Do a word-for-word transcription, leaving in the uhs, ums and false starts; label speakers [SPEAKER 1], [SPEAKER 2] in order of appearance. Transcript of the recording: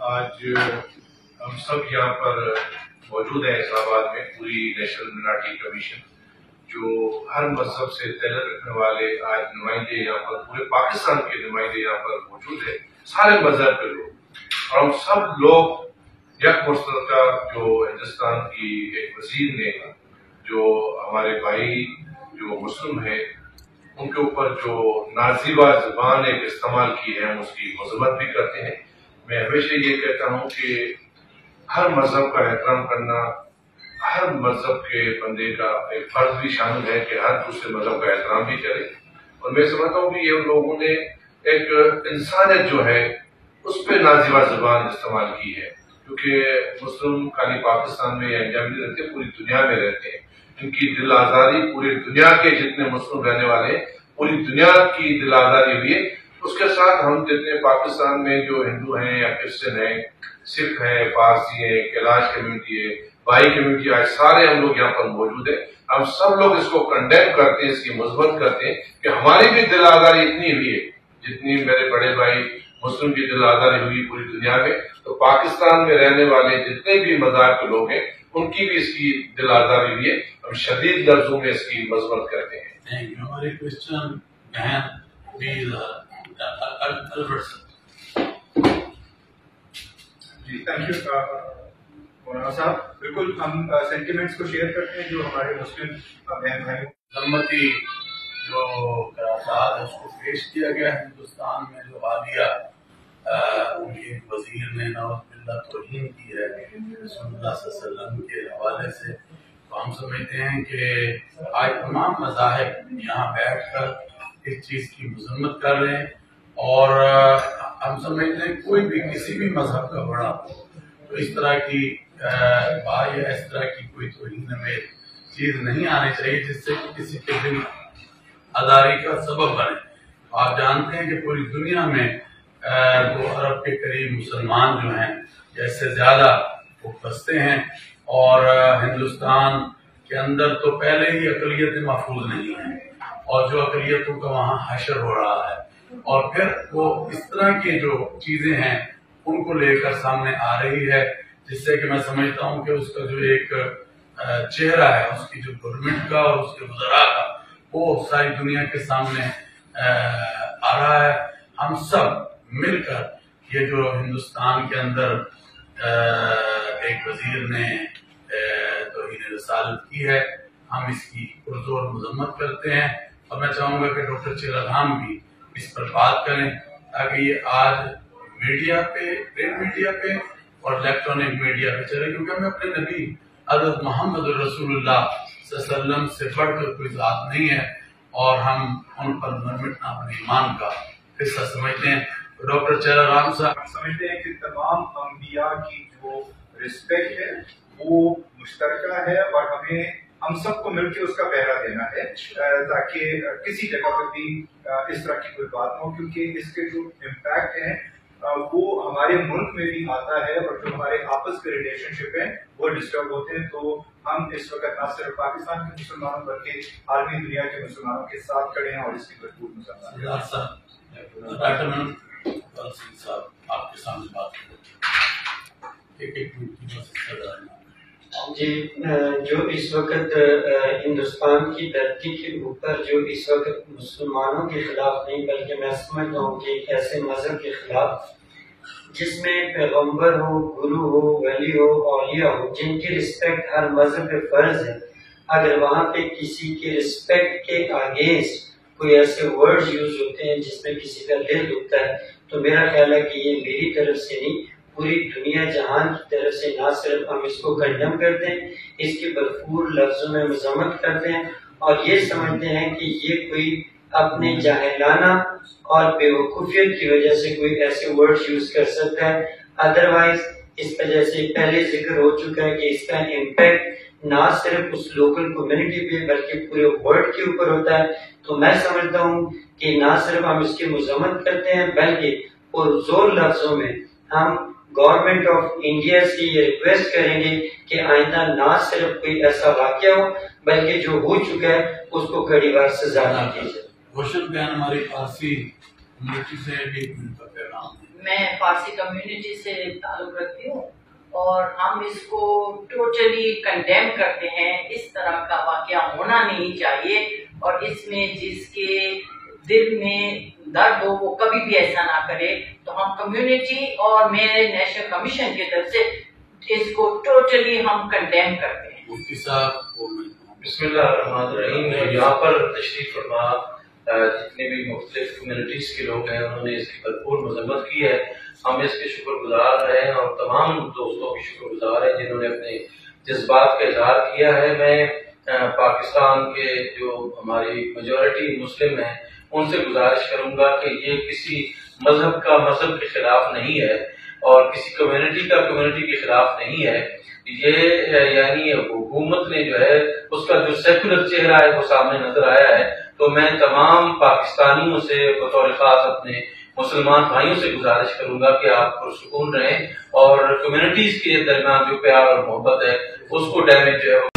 [SPEAKER 1] آج ہم سب یہاں پر موجود ہیں اسلام آباد میں، پوری نیشنل منارٹی کمیشن جو ہر مذہب سے تعلق رکھنے والے آج نمائندے یہاں پر پورے پاکستان کے نمائندے یہاں پر موجود ہیں، سارے مذہب کے لوگ، اور ہم سب لوگ یک مشترکہ جو ہندوستان کی ایک وزیر نے جو ہمارے بھائی جو مسلم ہیں ان کے اوپر جو نازیبا زبان ایک استعمال کی ہے، ہم اس کی مذمت بھی کرتے ہیں۔ میں ہمیشہ یہ کہتا ہوں کہ ہر مذہب کا احترام کرنا ہر مذہب کے بندے کا ایک فرض بھی شامل ہے کہ ہر دوسرے مذہب کا احترام بھی کرے، اور میں سمجھتا ہوں کہ یہ لوگوں نے ایک انسانیت جو ہے اس پہ نازیبا زبان استعمال کی ہے، کیونکہ مسلم خالی پاکستان میں یا انڈیا میں نہیں رہتے، پوری دنیا میں رہتے ہیں۔ ان کی دل آزاری پوری دنیا کے جتنے مسلم رہنے والے ہیں پوری دنیا کی دل آزاری ہوئی ہے۔ اس کے ساتھ ہم جتنے پاکستان میں جو ہندو ہیں یا کرسچن ہیں، سکھ ہیں، پارسی ہیں، کیلاش کمیونٹی ہے، بائی کمیونٹی، آج سارے ہم لوگ یہاں پر موجود ہیں۔ ہم سب لوگ اس کو کنڈیم کرتے ہیں، اس کی مذمت کرتے ہیں کہ ہماری بھی دل آزاری اتنی ہوئی ہے جتنی میرے بڑے بھائی مسلم کی دل آزاری ہوئی پوری دنیا میں، تو پاکستان میں رہنے والے جتنے بھی مذاہب کے لوگ ہیں ان کی بھی اس کی دل آزاری ہوئی ہے۔ ہم شدید لفظوں میں اس کی مذمت کرتے ہیں۔
[SPEAKER 2] ہماری کوشچن بہن پلیز
[SPEAKER 3] جی تھینک یو مولانا صاحب، بالکل ہم سینٹیمنٹس کو شیئر کرتے ہیں جو ہمارے مسلم بہن بھائی
[SPEAKER 2] مذمتی جو قرارداد ہے اس کو پیش کیا گیا ہندوستان میں، جو حالیہ ان کے وزیر نے نعوذ باللہ توہین کی ہے رسول اللہ صلی اللہ علیہ وسلم کے حوالے سے، تو ہم سمجھتے ہیں کہ آج تمام مذاہب یہاں بیٹھ کر اس چیز کی مذمت کر رہے ہیں، اور ہم سمجھتے ہیں کوئی بھی کسی بھی مذہب کا بڑا ہو تو اس طرح کی بات یا اس طرح کی کوئی توہین میں چیز نہیں آنی چاہیے جس سے کسی کے دل آزاری کا سبب بنے۔ آپ جانتے ہیں کہ پوری دنیا میں دو ارب کے قریب مسلمان جو ہیں یا اس سے زیادہ وہ بستے ہیں، اور ہندوستان کے اندر تو پہلے ہی اقلیتیں محفوظ نہیں ہیں، اور جو اقلیتوں کا وہاں حشر ہو رہا ہے، اور پھر وہ اس طرح کی جو چیزیں ہیں ان کو لے کر سامنے آ رہی ہے، جس سے کہ میں سمجھتا ہوں کہ اس کا جو ایک چہرہ ہے اس کی جو گورنمنٹ کا اور اس کے وزراء کا وہ ساری دنیا کے سامنے آ رہا ہے۔ ہم سب مل کر یہ جو ہندوستان کے اندر ایک وزیر نے توہین رسالت کی ہے، ہم اس کی پرزور مذمت کرتے ہیں، اور میں چاہوں گا کہ ڈاکٹر چیرا رام بھی اس پر بات کریں تاکہ یہ آج میڈیا پہ، پرنٹ میڈیا پہ اور الیکٹرانک میڈیا پہ چلے، کیونکہ ہمیں اپنے نبی حضرت محمد رسول اللہ صلی اللہ علیہ وسلم سے بڑھ کر کوئی ذات نہیں ہے، اور ہم ان پر مرمٹنا اپنے ایمان کا حصہ سمجھتے ہیں۔ ڈاکٹر چیرا رام صاحب
[SPEAKER 3] سمجھتے ہیں کہ تمام انبیاء کی جو رسپیکٹ ہے وہ مشترکہ ہے، اور ہمیں ہم سب کو مل کے اس کا پہرا دینا ہے تاکہ کسی جگہ پر بھی اس طرح کی کوئی بات نہ ہو، کیونکہ اس کے جو امپیکٹ ہیں وہ ہمارے ملک میں بھی آتا ہے، اور جو ہمارے آپس کے ریلیشن شپ ہیں وہ ڈسٹرب ہوتے ہیں۔ تو ہم اس وقت نہ صرف پاکستان کے مسلمانوں بلکہ عالمی دنیا کے مسلمانوں کے ساتھ کھڑے ہیں اور اس کی بھرپور مذمت۔
[SPEAKER 2] صاحب آپ کے سامنے بات ایک ایک
[SPEAKER 4] جی، جو اس وقت ہندوستان کی دھرتی کے اوپر جو اس وقت مسلمانوں کے خلاف نہیں بلکہ میں سمجھتا ہوں کہ ایک ایسے مذہب کے خلاف جس میں پیغمبر ہو، گرو ہو، ولی ہو، اولیاء ہو، جن کی رسپیکٹ ہر مذہب پہ فرض ہے، اگر وہاں پہ کسی کے رسپیکٹ کے اگینسٹ کوئی ایسے ورڈز یوز ہوتے ہیں جس میں کسی کا دل دکھتا ہے، تو میرا خیال ہے کہ یہ میری طرف سے نہیں، پوری دنیا جہان کی طرف سے نہ صرف ہم اس کو کنڈم کرتے ہیں، اس کی بھرپور لفظوں میں مذمت کرتے ہیں، اور یہ سمجھتے ہیں کہ یہ کوئی اپنے جاہلانہ اور بے وقوفیت کی وجہ سے کوئی ایسے ورڈ یوز کر سکتا ہے۔ ادروائز اس کا جیسے پہلے ذکر ہو چکا ہے کہ اس کا امپیکٹ نہ صرف اس لوکل کمیونٹی پہ بلکہ پورے ورلڈ کے اوپر ہوتا ہے۔ تو میں سمجھتا ہوں کہ نہ صرف ہم اس کی مذمت کرتے ہیں بلکہ پرزور لفظوں میں ہم گورنمنٹ آف انڈیا سے یہ ریکویسٹ کریں گے کہ آئندہ نہ صرف کوئی ایسا واقعہ ہو بلکہ جو ہو چکا ہے اس کو کڑی بار سزا دی جائے۔
[SPEAKER 2] روشن بیان ہماری فارسی کمیونٹی سے بھی ان کا پیغام ہے۔
[SPEAKER 5] میں فارسی کمیونٹی سے تعلق رکھتی ہوں اور ہم اس کو ٹوٹلی کنڈیم کرتے ہیں. اس طرح کا واقعہ ہونا نہیں چاہیے اور اس میں جس کے دل میں درد ہو وہ کبھی بھی ایسا نہ کرے. تو ہم کمیونٹی اور میرے نیشنل کمیشن کی طرف سے اس کو ٹوٹلی ہم کنڈیم کرتے ہیں.
[SPEAKER 2] مفتی صاحب
[SPEAKER 6] بسم اللہ الرحمن الرحیم. یہاں پر تشریف فرما جتنے بھی مختلف کمیونٹیز کے لوگ ہیں انہوں نے اس کی بھرپور مذمت کی ہے. ہم اس کے شکر گزار ہیں اور تمام دوستوں کی شکر گزار ہیں جنہوں نے اپنے جذبات کا اظہار کیا ہے. میں پاکستان کے جو ہماری میجورٹی مسلم ہیں ان سے گزارش کروں گا کہ یہ کسی مذہب کا مذہب کے خلاف نہیں ہے اور کسی کمیونٹی کا کمیونٹی کے خلاف نہیں ہے. یہ یعنی حکومت نے جو ہے اس کا جو سیکولر چہرہ ہے وہ سامنے نظر آیا ہے. تو میں تمام پاکستانیوں سے بطور خاص اپنے مسلمان بھائیوں سے گزارش کروں گا کہ آپ پرسکون رہیں اور کمیونٹیز کے درمیان جو پیار اور محبت ہے اس کو ڈیمیج جو ہے